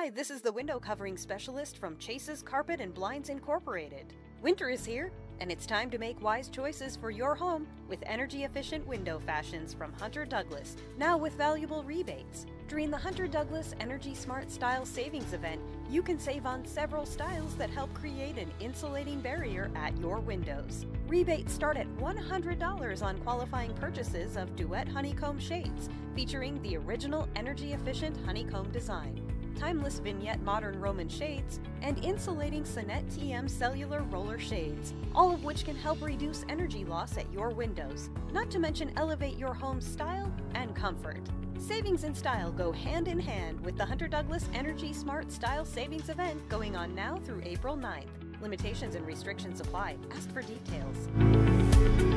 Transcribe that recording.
Hi, this is the window covering specialist from Chase's Carpet and Blinds Incorporated. Winter is here, and it's time to make wise choices for your home with energy-efficient window fashions from Hunter Douglas, now with valuable rebates. During the Hunter Douglas Energy Smart Style Savings Event, you can save on several styles that help create an insulating barrier at your windows. Rebates start at $100 on qualifying purchases of Duet Honeycomb Shades, featuring the original energy-efficient honeycomb design, timeless vignette modern Roman shades, and insulating Sonnet TM cellular roller shades, all of which can help reduce energy loss at your windows, not to mention elevate your home's style and comfort. Savings and style go hand in hand with the Hunter Douglas Energy Smart Style Savings Event going on now through April 9th. Limitations and restrictions apply. Ask for details.